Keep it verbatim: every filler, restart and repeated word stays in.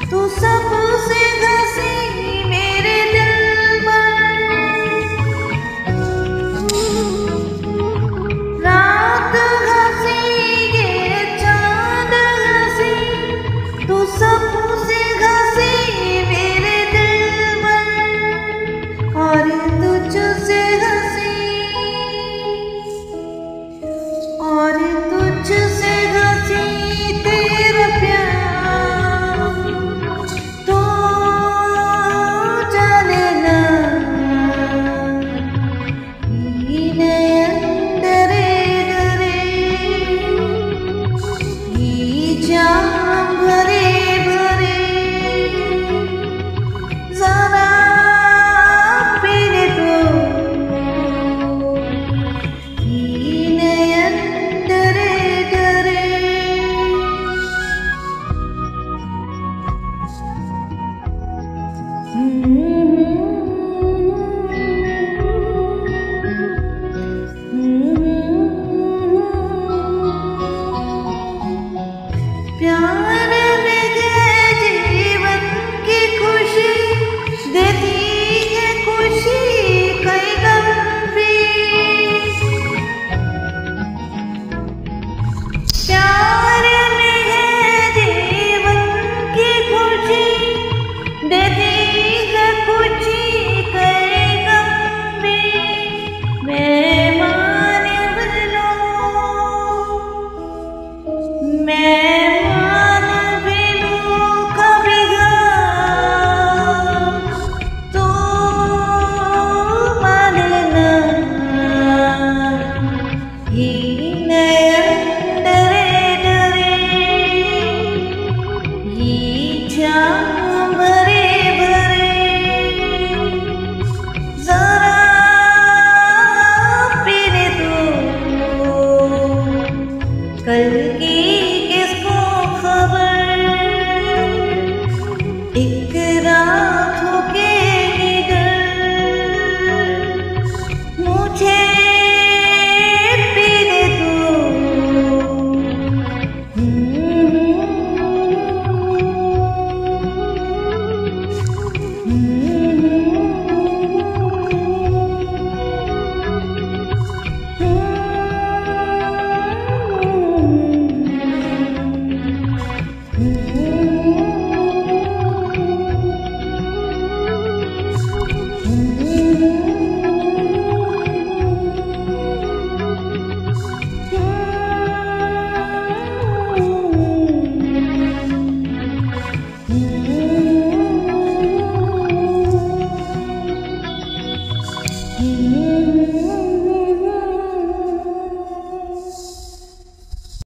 तू सबसे हंसी मेरे दिल पर, रात हंसी ये चांद हंसी, तू सबसे हंसी मेरे दिल पर, और तुझसे हंसी, और तुझसे हंसी तेरा प्यार, तो जाने ना ये नयन डरे डरे, ये जाम भरे भरे, जरा पीने दो ये नयन डरे डरे। प्यार में है जीवन की खुशी, देती है खुशी कई गम भी। प्यार में है जीवन की खुशी, देती है खुशी कई गम भी। मैं मान लो, मैं कल की किसको खबर, एक रात हो के निडर, मुझे पीने दो। Hmm